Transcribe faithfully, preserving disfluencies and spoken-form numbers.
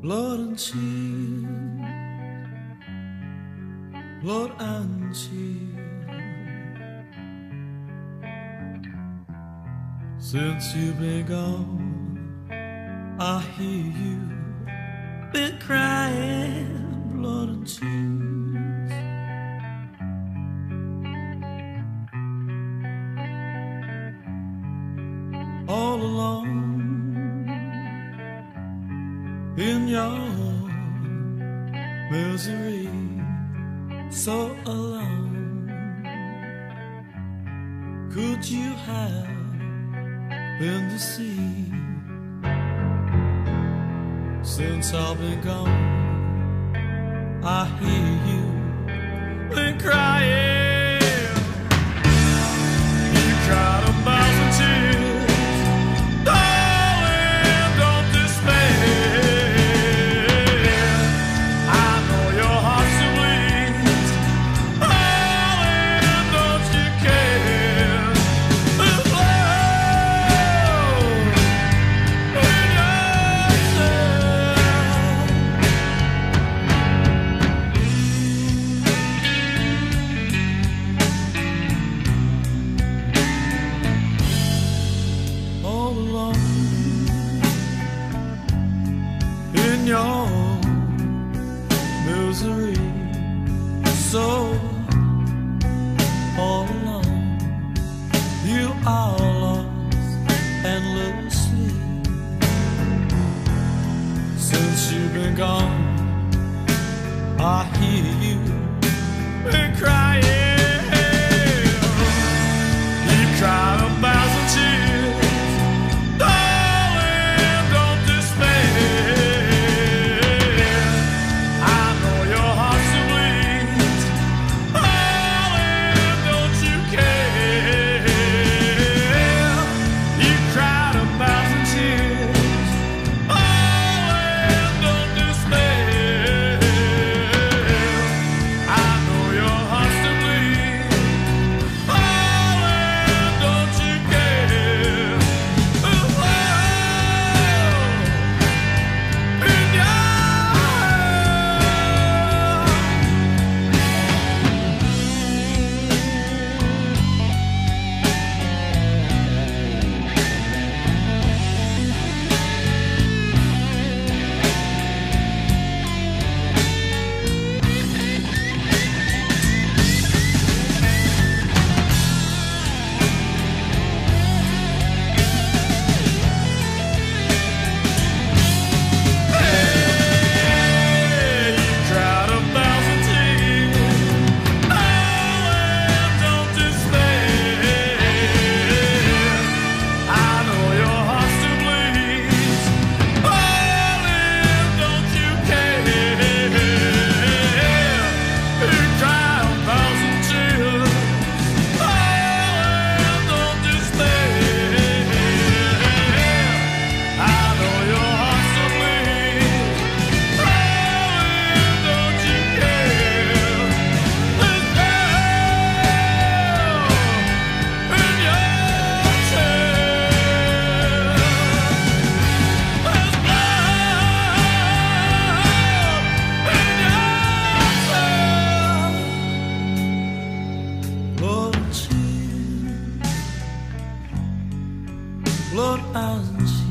blood and tears, blood and tears. Since you've been gone, I hear you been crying, blood and tears. All alone in your misery, so alone. Could you have been deceived? Since I've been gone, I hear you been crying. You cried a thousand tears. Darling, don't despair. I know your heart still bleeds. Darling, don't you care? There's love in yourself. All alone in your misery, so all alone, you are lost endlessly. Since you've been gone, I hear you been crying. You cried a thousand tears. Darling, don't despair. I know your heart still bleeds. Darling, don't you care? You cried a thousand tears. Darling, don't despair. I know your heart still bleeds. Darling, don't you care? There's love in your blood and tears, blood and tears.